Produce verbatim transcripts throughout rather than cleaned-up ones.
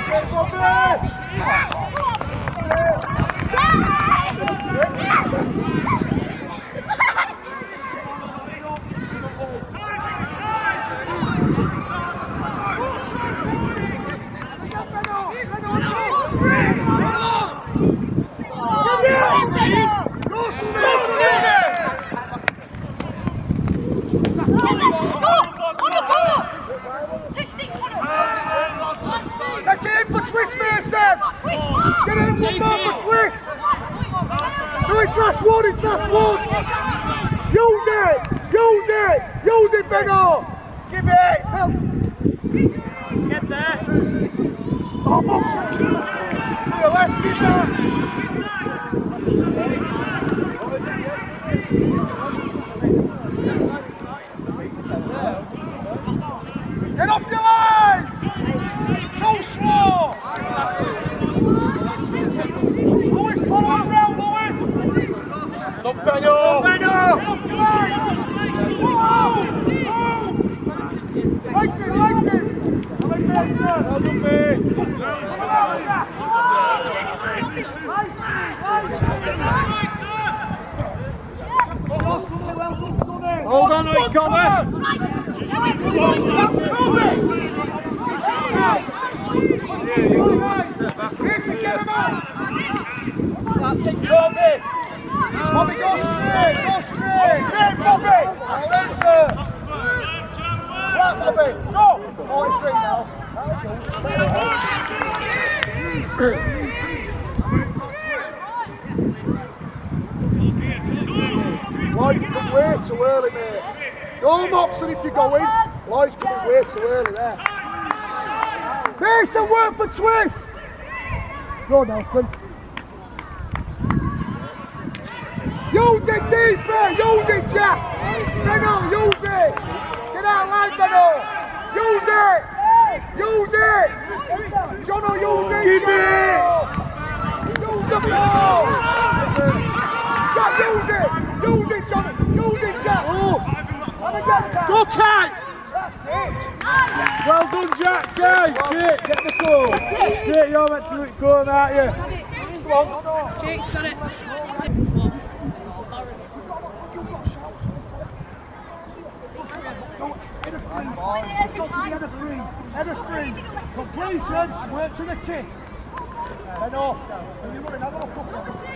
Take it in for twist, Mason! Get in for more for twist! No, it's last one, it's last one! Use it! Use it! Use it, Benno! Give it! Help! Get there! Oh, Moxon! To the left, keep that! Get off your line! Too slow! Lewis, follow it round, Lewis! Look, Benno! Benno! Get off your line! Move! Move! Legs in, legs in! Come in, Mason! Well done, Mason! Nice, nice! Hold on, it's Connor! Mason, get him out! That's it, Bobby! Bobby, go straight, go straight! Straight, Bobby! That's it! Flat, Bobby! Go! Oh, it's straight now. Lloyd, you've come way too early, mate. Go, Moxon, if you're going. Lloyd's coming way too early there. Mason, work for twist! Go, Nelson. Use it deeper! Use it, Jack! Benno, use it! Get out line, Benno! Use it! Use it! Jono, use it! Give it! Use the ball! Jack, use it! Use it, Jono! Use it, Jack! And again, Jack! Go, Kai! That's it! Well done, Jack! Kai! Jake, get the goal! Jake, you're meant to go on, aren't you? Go on. Jake's got it. Head of three, head of three, completion, work to the kick. Head off, when you're running, have a look up.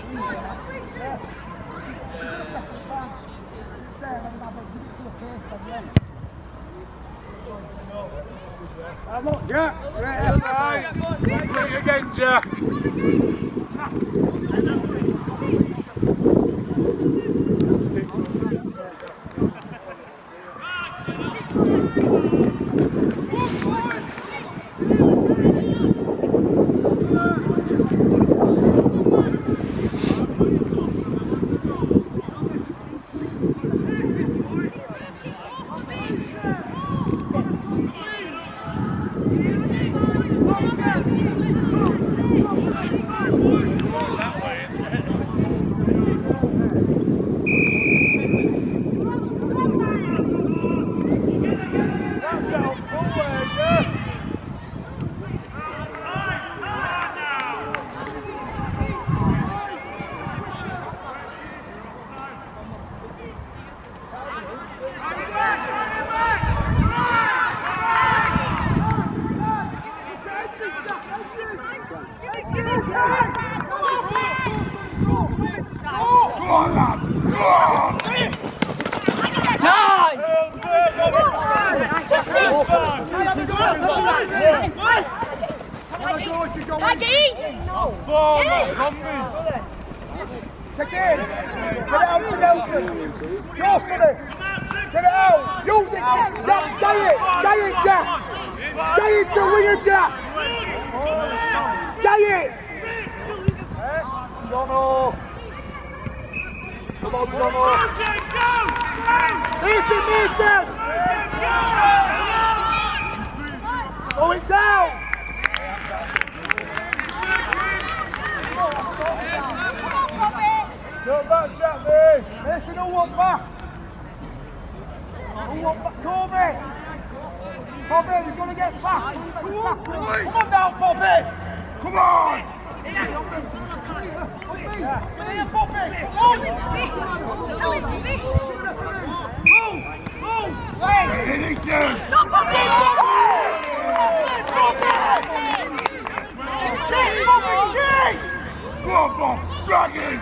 Come on, Jack! Right, right. Do it again, Jack! Take it in. Get it out to Nelson. Go for it. Get it out. Use it. Jack, stay it. Stay it, Jack. Stay it to winger, Jack. Stay it. Jono. Come on, Jono. Mason, Mason. Slow it down. Go back, Jack, mate. Mason, who wants back? Who wants back? Kobe! Bobby, you've got to get back. Come on now, Bobby. Come on. Get here, Bobby. Move, move. Wait. Stop, Bobby. Chase, Bobby, chase. Go on, Bob. Drag him.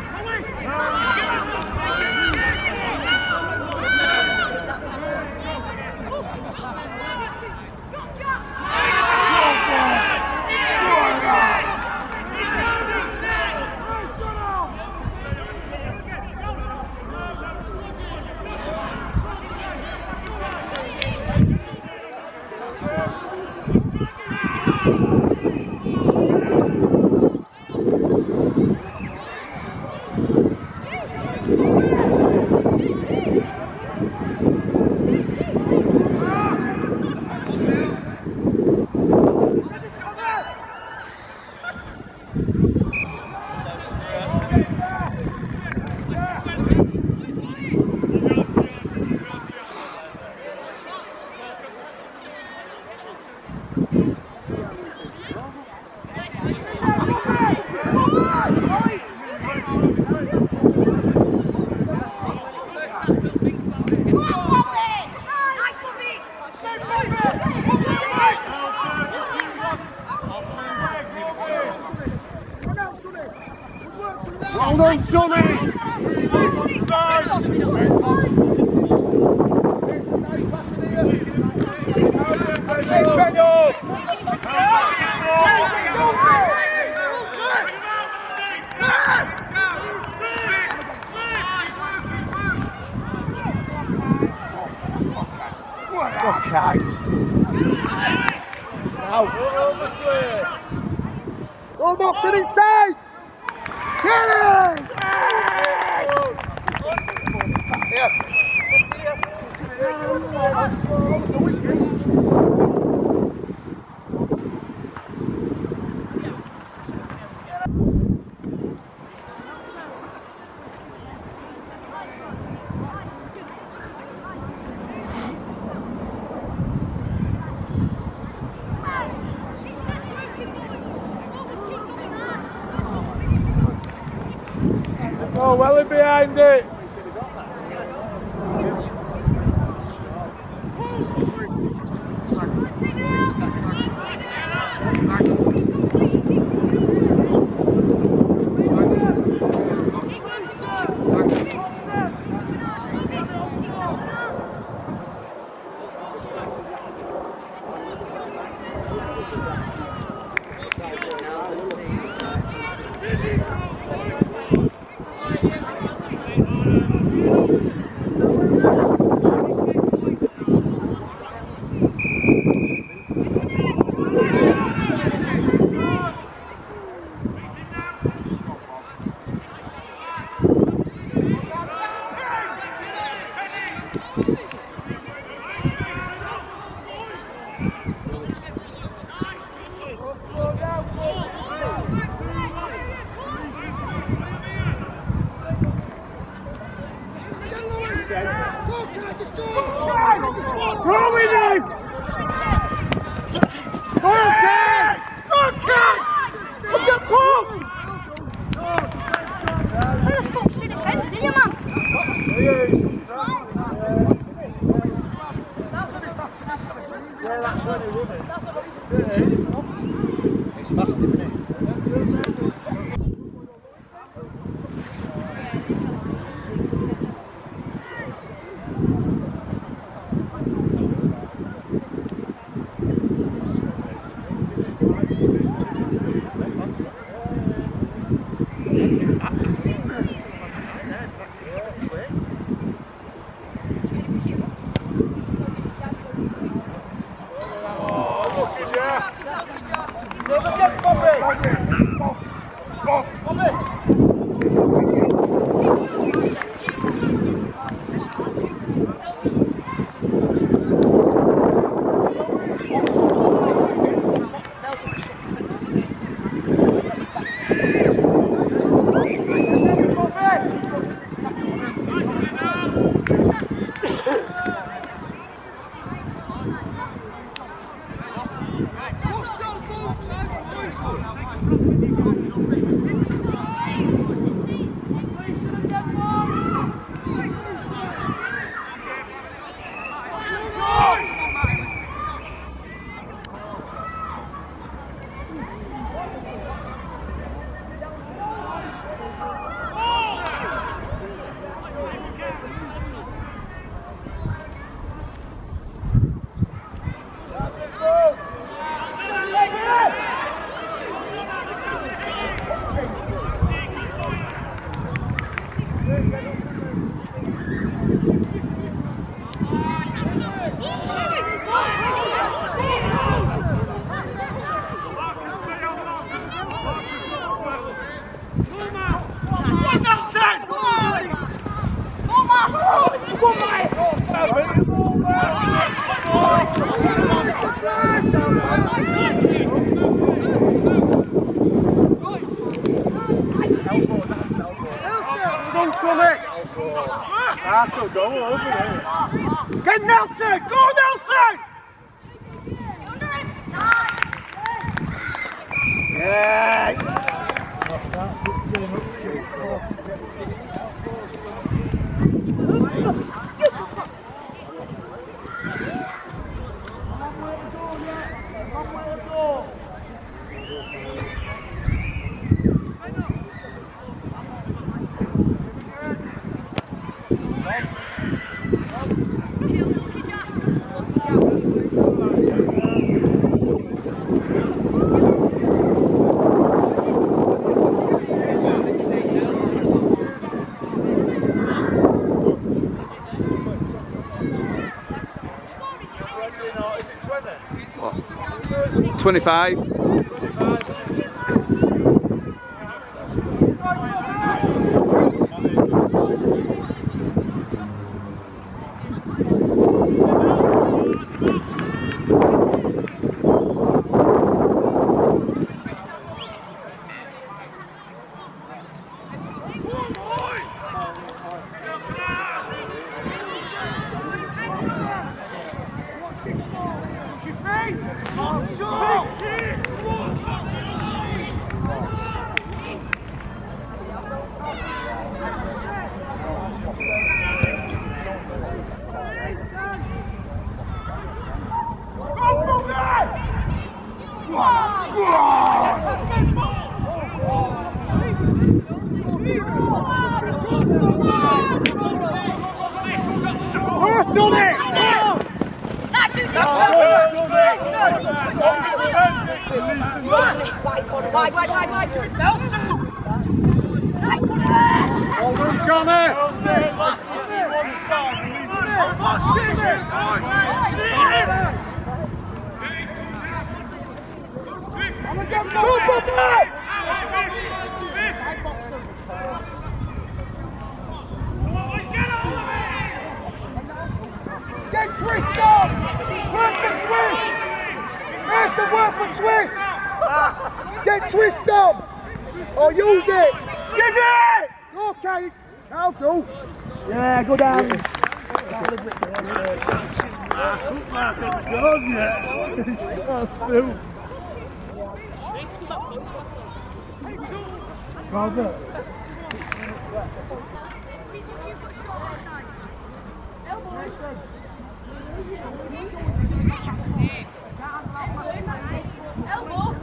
Hold on, Johnny! Okay. Now. Go Moxon inside! Get it! Yes! Oh, well in behind it. Get Nelson! Go Nelson! Yes! twenty-five. Wide, wide, wide, wide. Nelson! Well done, Connor! Get twist on! Work for twist! Mason, work for twist! Get twist on! Or use it! Give it! Okay, I'll do. Yeah, go down. Mark hasn't scored yet. Two. Well done. Elbow.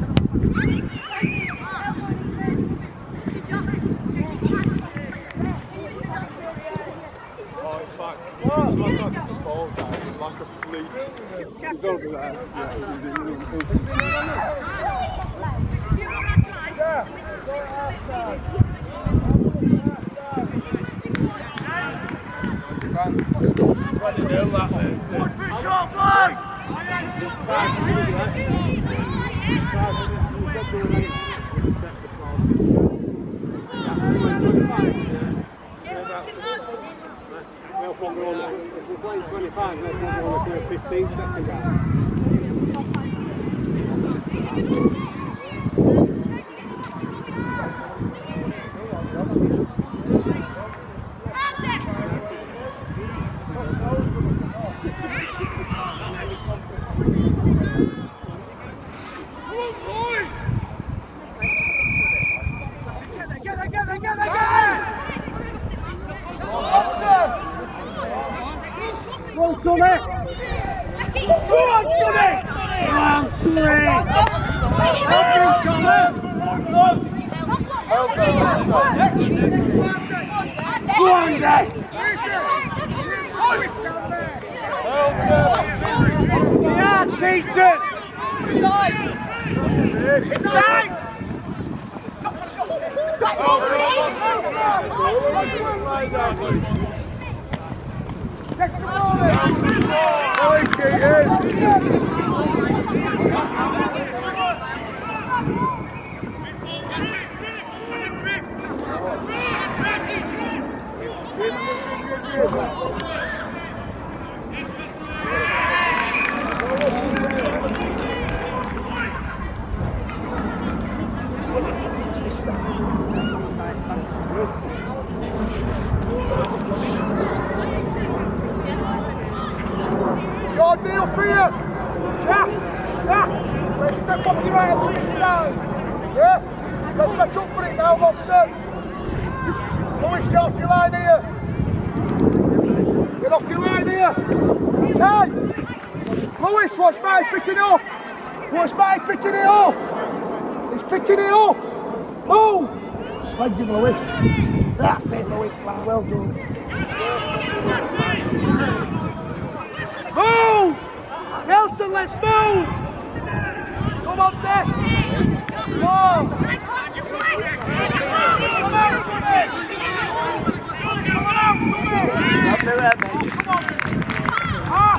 Oh, it's fine. It's like a ball guy, like a police. He's over there. Yeah, he's in the yeah, go outside. Trying to nail that, mate. Watch for a shot, play! If we're playing twenty-five, they'll probably only play fifteen seconds out. Go on, Dad! Yeah, decent! Inside! Take the ball in! Your deal for you! Yeah! Yeah! Let's step up your right up to the side! Yeah? Let's make up for it now, Watson! Lewis, get off your line here! Get off your line here! Hey! Lewis, watch my picking up! Watch my picking it up! He's picking it up! Move! Legs him, Lewis. That's it, Lewis, lad. Well done. Move! Nelson, let's move! Come on, Dick! Come on! Come out, Sonny! Come out, Sonny! Come on! Ah!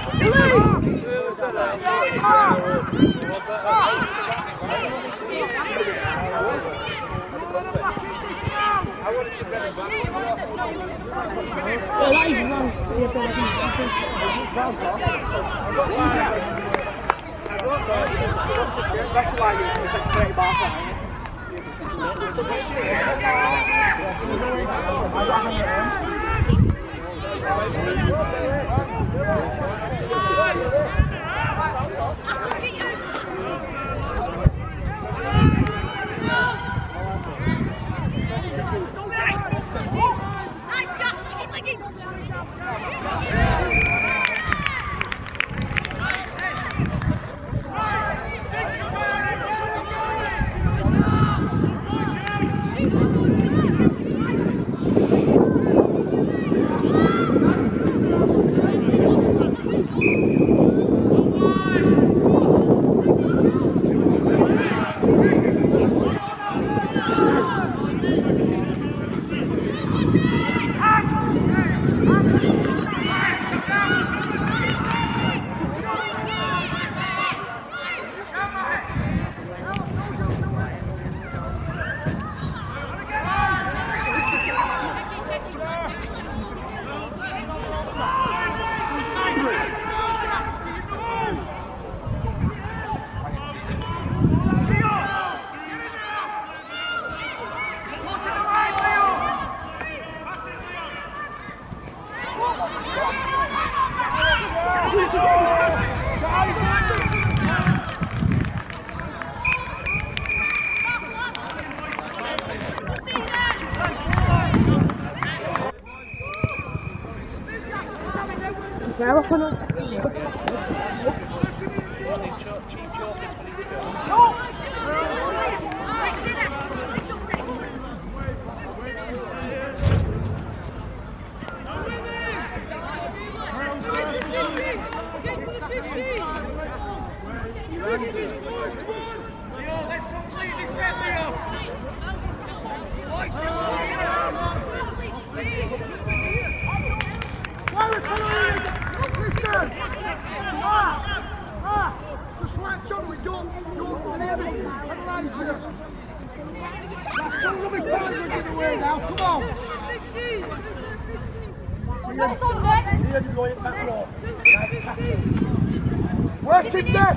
Work him there!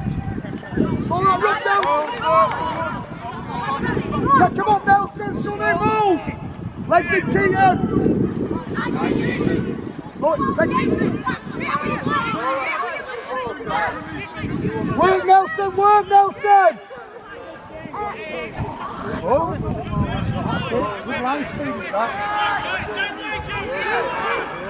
Slow that run down! Take him up, Nelson! Sonny, move! Legs in, Keaton! Slow it, take it! Work, Nelson! Work, Nelson! Oh! That's it. Good line speed is that.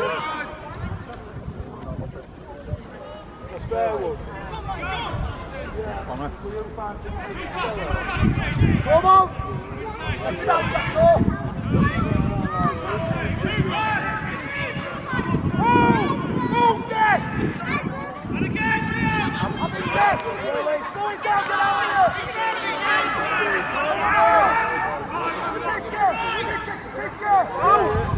Spare one. Come on! Take it out, Jacko! Move! Move, Dad! I'm in dead! Slow it down, get out of here! Pick her! Pick her! Out!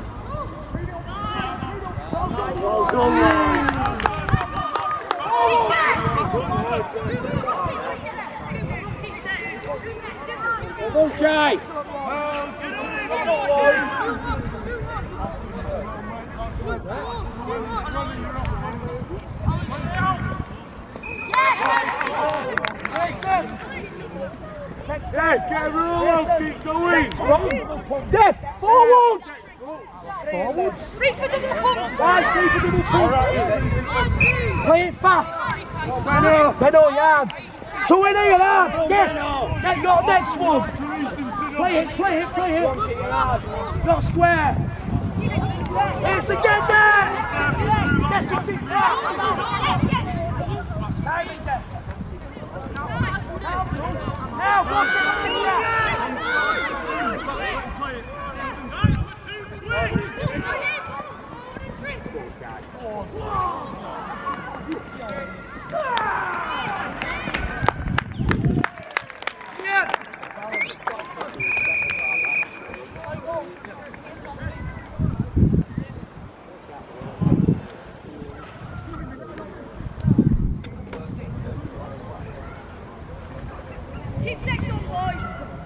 Well done, man! Okay. Dad, get a roll on, keep going. Dad, forward. Forward. Right, keep a double pump. Play it fast. Benno, yards. Two in here, lad. Get, get your next one. Play it, play it, play it. Not square. It's again there. Get it in front. Time it there. Now, watch Keep six on, boys.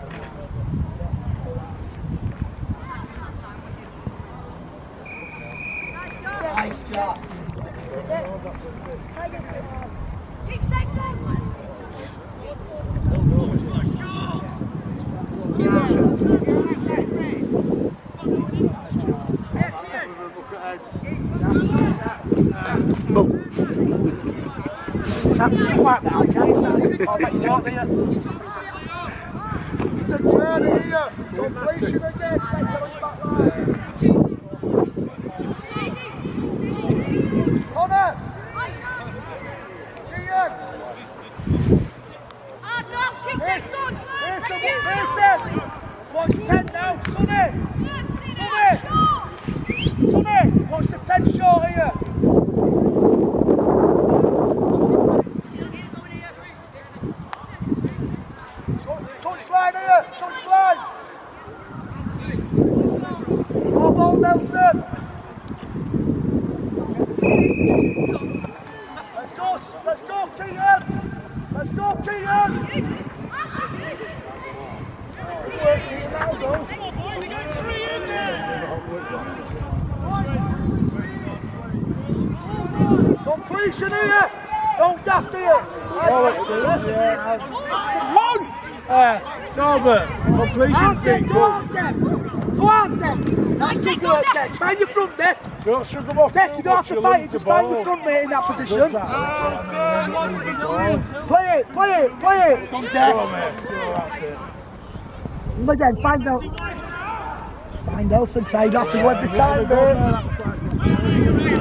Nice job. Keep six on. Tap the quack now, okay? I'll make you out there. It's a turn here. Completion again. Take it on your back line. Connor! Ian! Hard knock, keep six on. Pearson! Pearson! Watch ten now, Sonny! Sonny! Sonny! Watch the ten short here. Touchline here! Touchline! More ball, Nelson! Let's go! Let's go, Keaton! Let's go, Keaton! Now go! Completion here! Don't daft here! One! Uh, Norbert, completion's been Go on, Deck! Go on, Deck! That's good work, Deck! Find your front, Deck! Don't shove them off. Deck, you don't have to fight it, just find your front mate in that position. Play it, play it, play it! Come, Deck! And again, find out. Find Nelson, Kay, you have to go every time, mate.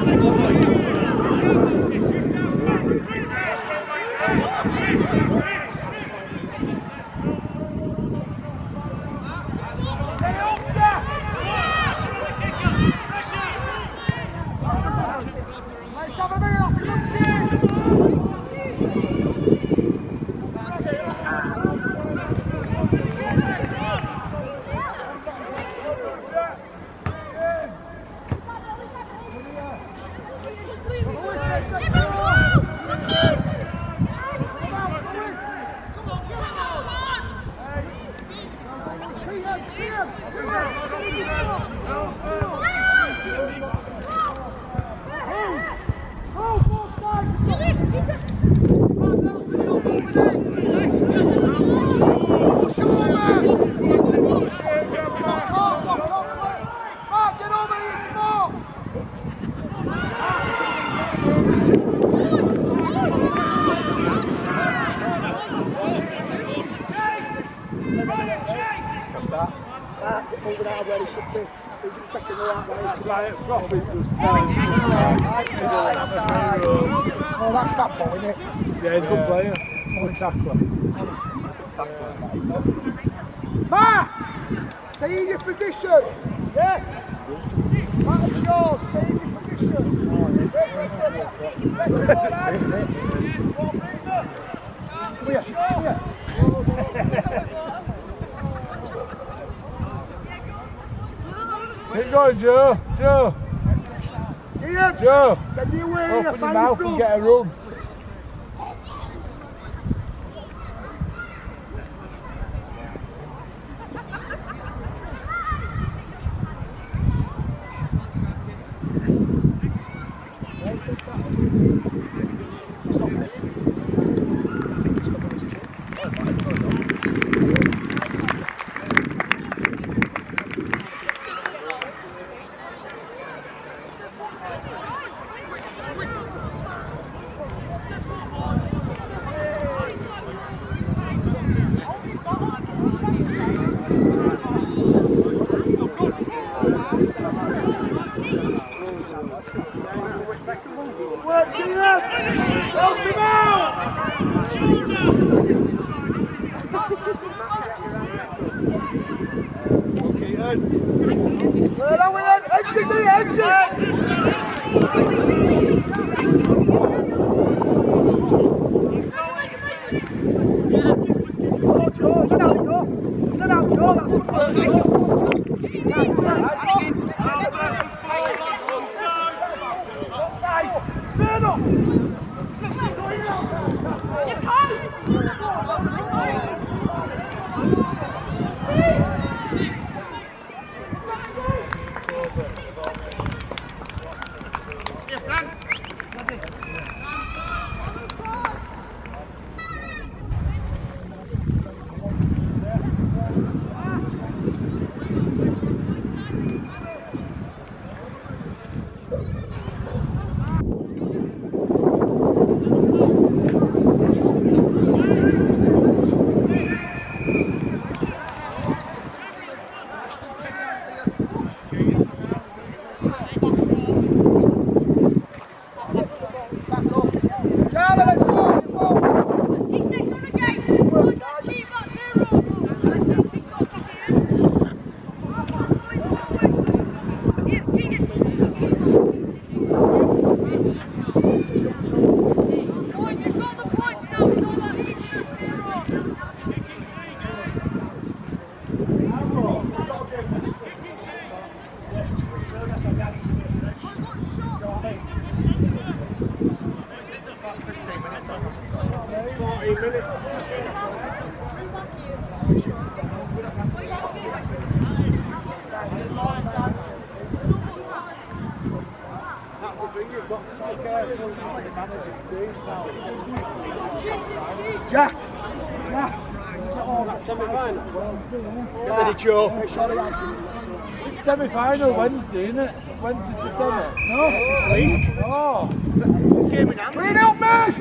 Oh, that's that ball, isn't it? Yeah, he's a good player. Good tackler. Mark! Stay in your position! Yeah? Out of yours, stay in your position! Let's go, let's go, lads! Come here, come here! Keep going, Joe. Joe. Ian! Joe. Steady away, Open your find mouth your and front. get a run. Work, Ian! Help him out! Well, on with it! Exit here, exit! Jack! Jack! Semi-final. Get ready, Joe. It's semi-final Wednesday, isn't it? Wednesday's the semi. No, it's league. Oh. It's this game in hand. Clean up, miss!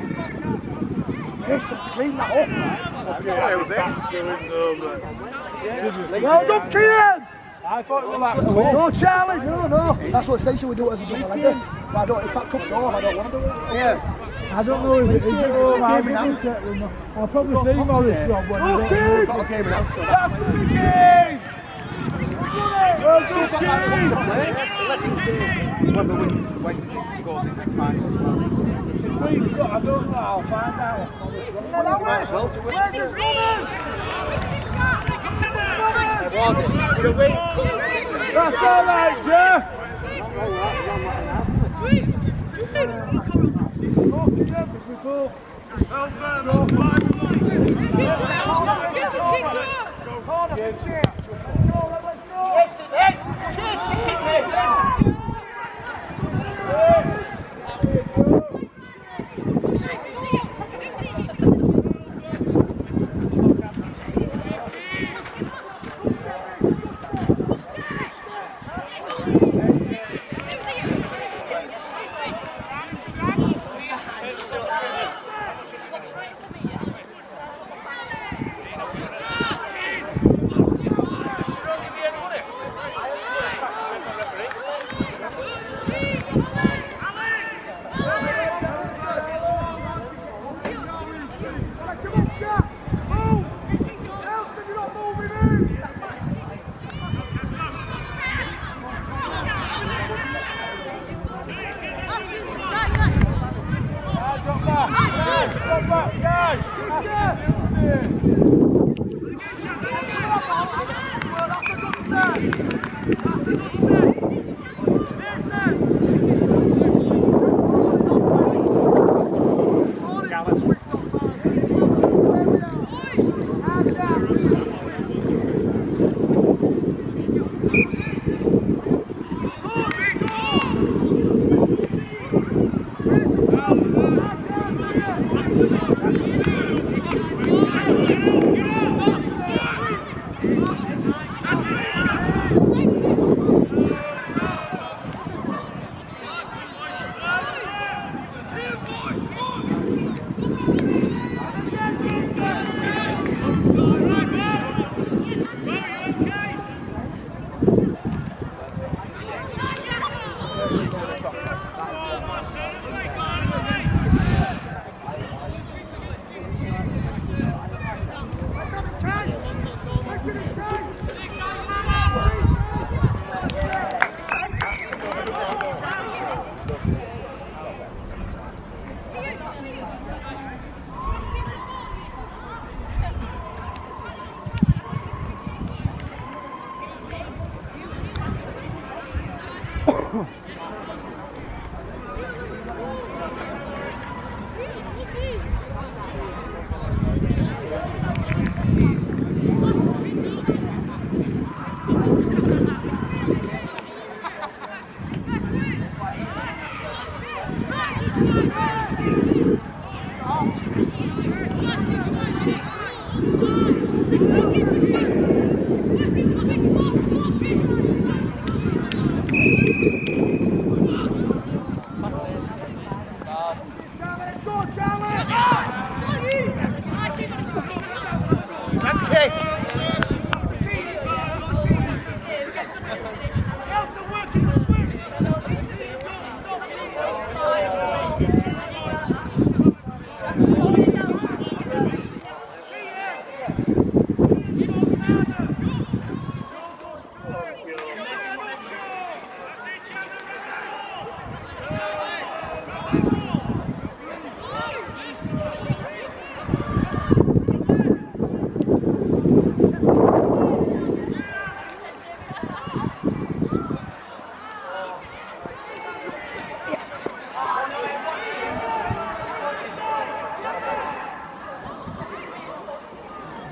Miss, clean that up. Well done, Kian! I thought it was like No, Charlie, no, no. That's what Stacey would do as a double legger. But I don't, if that cups off, I don't want to do it. Yeah. I don't know if it is it or I'm I'll probably see Morris from when Oh, he's got a game in hand. That's the game! Well done, Keane! Unless it's whoever wins Wednesday goes in the final. We've got, I don't know, I'll find out. Might as well do it. That's all right, Joe!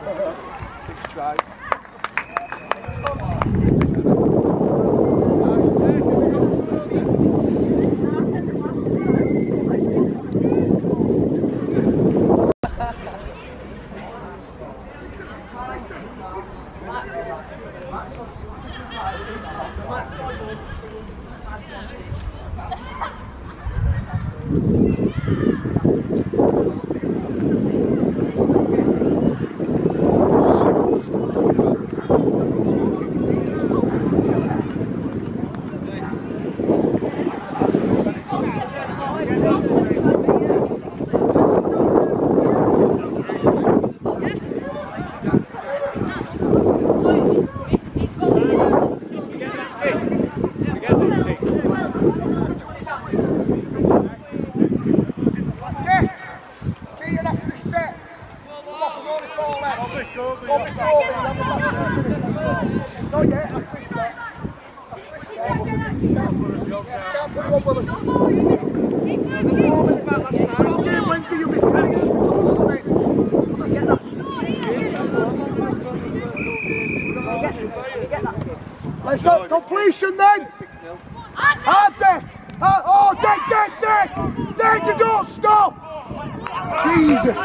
Six tries. Let's up completion then. Hard there. Oh, dead, dead, dead. Dead, you don't stop. Jesus.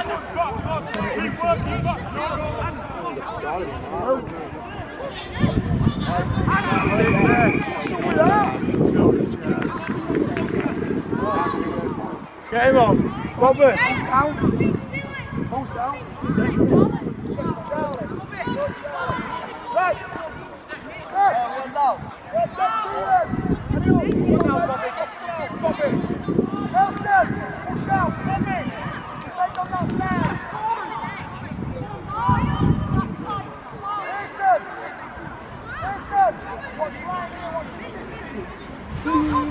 Get him on. Robert. Down. Post down. Right. Hey. Nelson, push out, Bobby. Take on that side. Listen. Listen. What's right here? What's this? Nelson.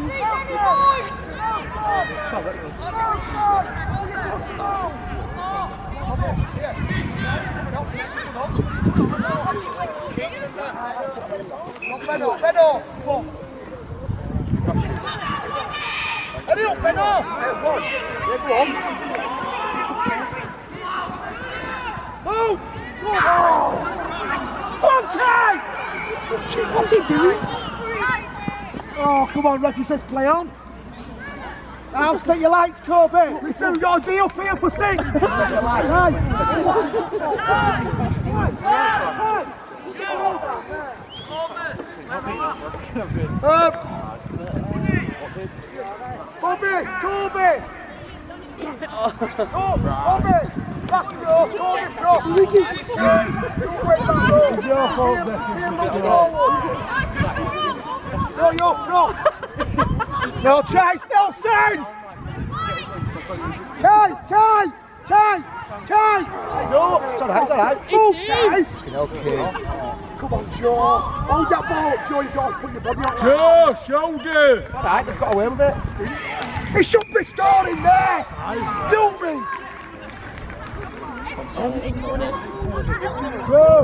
Benno, Benno, come on. Hurry up, Benno. Yeah, go on. Move. Okay. What's he doing? Oh, come on, Reggie says play on. Now set your lights, Kobe. Listen, we've got a deal for you for six. Set your lights. Right. Um, Bobby, Kobe. Oh, Bobby. Back it up, Kobe, drop. Don't wait back up. It's your fault, Becky. Here, look forward. No, you're prop. No chase, Nelson! Kai, Kai, Kai, Kai! No, it's alright, it's alright. Move, Kai! Okay. Come on, Joe. Hold that ball up, Joe. You've got to put your body on. Joe, shoulder! Alright, they've got away with it. He should be scoring there! Don't me! Joe!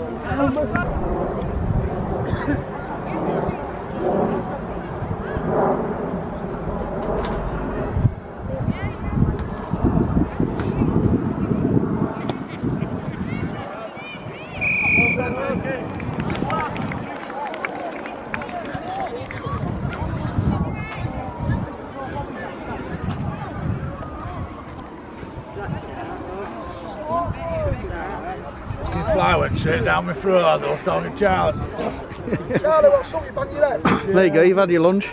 Fly went straight down my throat as I was talking to Charlie. Charlie, what's up? You bang your head? There you go, you've had your lunch.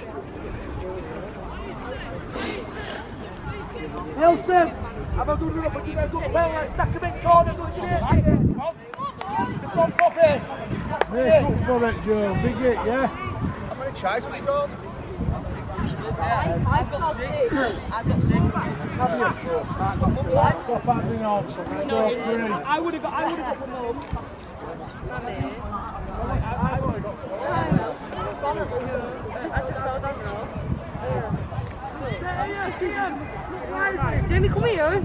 Nelson! Have a good run up and give me a good bell, like stack him in corner, good chase. Come on, Poppy! Make up for it, Joe. Big hit, yeah? How many tries we scored? I've got six. I've got six. Have you? Stop acting on, so let's go three. I would have got, I would have got one more. Jamie, come here.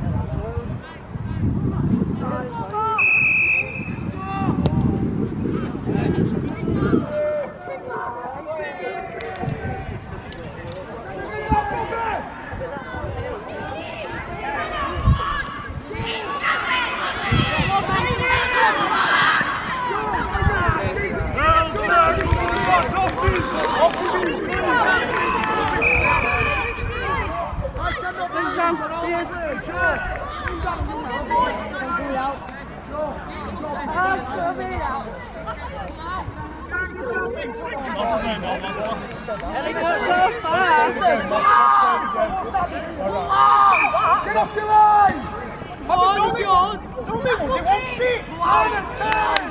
Get off your line! Come on, it's yours! Don't leave us, it won't sit! Line and time!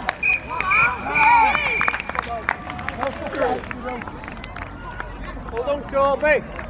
Hold on, Corby!